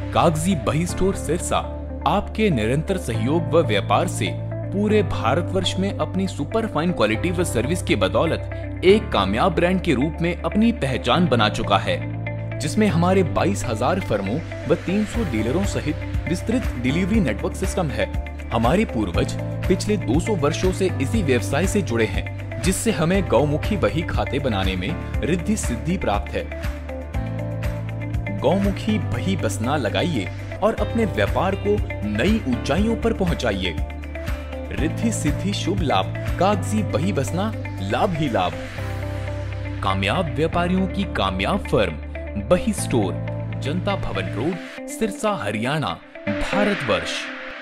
कागजी बही स्टोर सिरसा आपके निरंतर सहयोग व व्यापार से पूरे भारतवर्ष में अपनी सुपर फाइन क्वालिटी व सर्विस की बदौलत एक कामयाब ब्रांड के रूप में अपनी पहचान बना चुका है, जिसमें हमारे 22,000 फर्मों व 300 डीलरों सहित विस्तृत डिलीवरी नेटवर्क सिस्टम है। हमारे पूर्वज पिछले 200 वर्षों से इसी व्यवसाय से जुड़े हैं, जिससे हमें गौमुखी बही खाते बनाने में रिद्धि सिद्धि प्राप्त है। गौमुखी बही बसना लगाइए और अपने व्यापार को नई ऊंचाइयों पर पहुंचाइए। रिद्धि सिद्धि शुभ लाभ, कागजी बही बसना लाभ ही लाभ। कामयाब व्यापारियों की कामयाब फर्म बही स्टोर, जनता भवन रोड, सिरसा, हरियाणा, भारतवर्ष।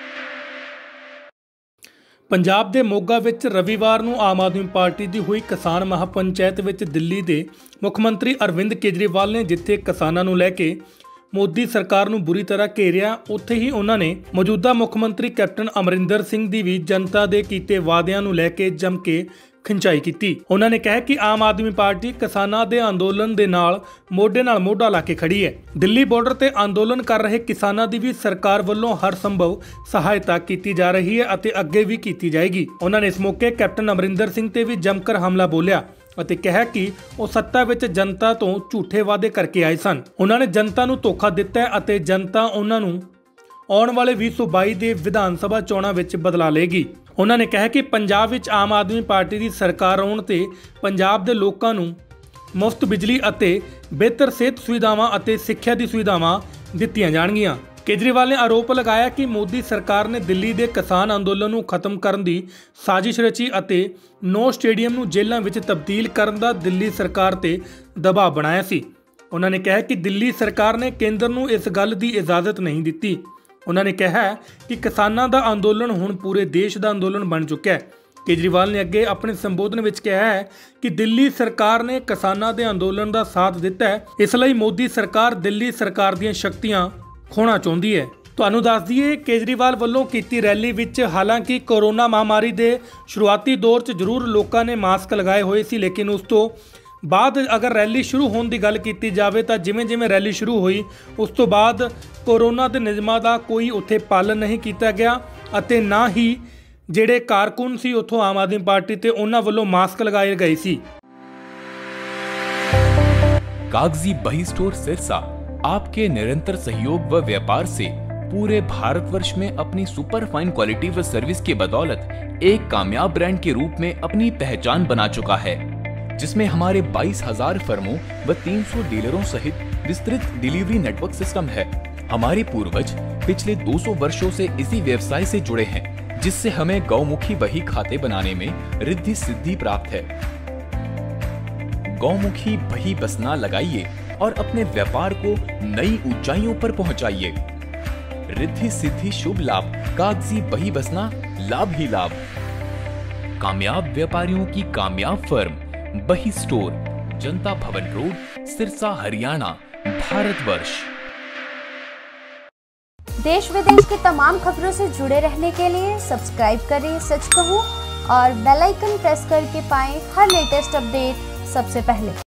पंजाब ਦੇ ਮੋਗਾ ਵਿੱਚ रविवार ਨੂੰ ਆਮ ਆਦਮੀ ਪਾਰਟੀ ਦੀ ਹੋਈ ਕਿਸਾਨ ਮਹਾਪੰਚਾਇਤ ਵਿੱਚ ਦਿੱਲੀ ਦੇ ਮੁੱਖ ਮੰਤਰੀ ਅਰਵਿੰਦ ਕੇਜਰੀਵਾਲ ਨੇ ਜਿੱਥੇ ਕਿਸਾਨਾਂ ਨੂੰ ਲੈ ਕੇ ਮੋਦੀ ਸਰਕਾਰ ਨੂੰ ਬੁਰੀ ਤਰ੍ਹਾਂ ਘੇਰਿਆ, ਉੱਥੇ ਹੀ ਉਹਨਾਂ ਨੇ ਮੌਜੂਦਾ ਮੁੱਖ ਮੰਤਰੀ ਕੈਪਟਨ ਅਮਰਿੰਦਰ ਸਿੰਘ ਦੀ ਵੀ ਜਨਤਾ ਦੇ ਕੀਤੇ ਵਾਅਦਿਆਂ ਨੂੰ ਲੈ ਕੇ ਜੰਮ ਕੇ ਖਿੰਚਾਈ ਕੀਤੀ। ਉਹਨਾਂ ਨੇ ਕਿਹਾ ਕਿ ਆਮ ਆਦਮੀ ਪਾਰਟੀ ਕਿਸਾਨਾਂ ਦੇ ਅੰਦੋਲਨ ਦੇ ਨਾਲ ਮੋਢਾ ਲਾ ਕੇ ਖੜੀ ਹੈ। ਦਿੱਲੀ ਬਾਰਡਰ ਤੇ ਅੰਦੋਲਨ ਕਰ ਰਹੇ ਕਿਸਾਨਾਂ ਦੀ ਵੀ ਸਰਕਾਰ ਵੱਲੋਂ ਹਰ ਸੰਭਵ ਸਹਾਇਤਾ ਕੀਤੀ ਜਾ ਰਹੀ ਹੈ ਅਤੇ ਅੱਗੇ ਵੀ ਕੀਤੀ ਜਾਏਗੀ। ਉਹਨਾਂ ਨੇ ਇਸ ਮੌਕੇ ਕੈਪਟਨ ਅਮਰਿੰਦਰ ਸਿੰਘ ਤੇ ਵੀ ਜੰਮकर ਹਮਲਾ ਬੋਲਿਆ ਅਤੇ ਕਿਹਾ ਕਿ ਉਹ ਸੱਤਾ ਵਿੱਚ ਜਨਤਾ ਤੋਂ ਝੂਠੇ ਵਾਅਦੇ ਕਰਕੇ ਆਏ ਸਨ। ਉਹਨਾਂ ਨੇ ਜਨਤਾ ਨੂੰ ਧੋਖਾ ਦਿੱਤਾ ਅਤੇ ਜਨਤਾ ਉਹਨਾਂ ਨੂੰ ਆਉਣ ਵਾਲੇ 2022 ਦੇ ਵਿਧਾਨ ਸਭਾ ਚੋਣਾਂ ਵਿੱਚ ਬਦਲਾ ਲਏਗੀ। ਉਹਨਾਂ ਨੇ ਕਿਹਾ ਕਿ ਪੰਜਾਬ ਵਿੱਚ ਆਮ ਆਦਮੀ ਪਾਰਟੀ ਦੀ ਸਰਕਾਰ ਆਉਣ ਤੇ ਪੰਜਾਬ ਦੇ ਲੋਕਾਂ ਨੂੰ ਮੁਫਤ ਬਿਜਲੀ ਅਤੇ ਬਿਹਤਰ ਸਿਹਤ ਸੁਵਿਧਾਵਾਂ ਅਤੇ ਸਿੱਖਿਆ ਦੀ ਸੁਵਿਧਾਵਾਂ ਦਿੱਤੀਆਂ ਜਾਣਗੀਆਂ। ਕੇਜਰੀਵਾਲ ਨੇ ਆਰੋਪ ਲਗਾਇਆ ਕਿ ਮੋਦੀ ਸਰਕਾਰ ਨੇ ਦਿੱਲੀ ਦੇ ਕਿਸਾਨ ਅੰਦੋਲਨ ਨੂੰ ਖਤਮ ਕਰਨ ਦੀ ਸਾਜ਼ਿਸ਼ ਰਚੀ ਅਤੇ 9 ਸਟੇਡੀਅਮ ਨੂੰ ਜੇਲ੍ਹਾਂ ਵਿੱਚ ਤਬਦੀਲ ਕਰਨ ਦਾ ਦਿੱਲੀ ਸਰਕਾਰ ਤੇ ਦਬਾਅ ਬਣਾਇਆ ਸੀ। ਉਹਨਾਂ ਨੇ ਕਿਹਾ ਕਿ ਦਿੱਲੀ ਸਰਕਾਰ ਨੇ ਕੇਂਦਰ ਨੂੰ ਇਸ ਗੱਲ ਦੀ ਇਜਾਜ਼ਤ ਨਹੀਂ ਦਿੱਤੀ। ਉਹਨਾਂ ਨੇ ਕਿਹਾ ਕਿ ਕਿਸਾਨਾਂ ਦਾ ਅੰਦੋਲਨ ਹੁਣ ਪੂਰੇ ਦੇਸ਼ ਦਾ ਅੰਦੋਲਨ ਬਣ ਚੁੱਕਾ ਹੈ। ਕੇਜਰੀਵਾਲ ਨੇ ਅੱਗੇ ਆਪਣੇ ਸੰਬੋਧਨ ਵਿੱਚ ਕਿਹਾ ਹੈ ਕਿ ਦਿੱਲੀ ਸਰਕਾਰ ਨੇ ਕਿਸਾਨਾਂ ਦੇ ਅੰਦੋਲਨ ਦਾ ਸਾਥ ਦਿੱਤਾ ਹੈ, ਇਸ ਲਈ ਮੋਦੀ ਸਰਕਾਰ ਦਿੱਲੀ ਸਰਕਾਰ ਦੀਆਂ ਸ਼ਕਤੀਆਂ ਖੋਣਾ ਚਾਹੁੰਦੀ ਹੈ। ਤੁਹਾਨੂੰ ਦੱਸ ਦਈਏ, ਕੇਜਰੀਵਾਲ ਵੱਲੋਂ ਕੀਤੀ ਰੈਲੀ ਵਿੱਚ ਹਾਲਾਂਕਿ ਕੋਰੋਨਾ ਮਹਾਮਾਰੀ ਦੇ ਸ਼ੁਰੂਆਤੀ ਦੌਰ 'ਚ ਜ਼ਰੂਰ ਲੋਕਾਂ ਨੇ ਮਾਸਕ ਲਗਾਏ ਹੋਏ ਸੀ, ਲੇਕਿਨ ਉਸ ਤੋਂ ਬਾਅਦ ਅਗਰ ਰੈਲੀ ਸ਼ੁਰੂ ਹੋਣ ਦੀ ਗੱਲ ਕੀਤੀ ਜਾਵੇ ਤਾਂ ਜਿਵੇਂ ਰੈਲੀ ਸ਼ੁਰੂ ਹੋਈ ਉਸ ਤੋਂ ਬਾਅਦ ਕੋਰੋਨਾ ਦੇ ਨਿਯਮਾਂ ਦਾ ਕੋਈ ਉੱਥੇ ਪਾਲਣ ਨਹੀਂ ਕੀਤਾ ਗਿਆ ਅਤੇ ਨਾ ਹੀ ਜਿਹੜੇ ਕਾਰਕੁਨ ਸੀ ਉੱਥੋਂ ਆਮ ਆਦਮੀ ਪਾਰਟੀ ਤੇ ਉਹਨਾਂ ਵੱਲੋਂ ਮਾਸਕ ਲਗਾਏ ਗਏ ਸੀ। कागजी बही स्टोर सिरसा आपके निरंतर सहयोग व व्यापार से पूरे भारतवर्ष में अपनी सुपर फाइन क्वालिटी व सर्विस की बदौलत एक कामयाब ब्रांड के रूप में अपनी पहचान बना चुका है, जिसमें हमारे 22,000 फर्मों व 300 डीलरों सहित विस्तृत डिलीवरी नेटवर्क सिस्टम है। हमारे पूर्वज पिछले 200 वर्षों से इसी व्यवसाय से जुड़े हैं, जिससे हमें गौमुखी बही खाते बनाने में रिद्धि सिद्धि प्राप्त है। गौमुखी बही बसना लगाइए और अपने व्यापार को नई ऊंचाइयों पर पहुंचाइए। रिद्धि सिद्धि शुभ लाभ, कागजी बही बसना लाभ ही लाभ। कामयाब व्यापारियों की कामयाब फर्म बही स्टोर, जनता भवन रोड, सिरसा, हरियाणा, भारतवर्ष। देश विदेश की तमाम खबरों से जुड़े रहने के लिए सब्सक्राइब करें सच कहूं और बेल आइकन प्रेस करके पाएं हर लेटेस्ट अपडेट सबसे पहले।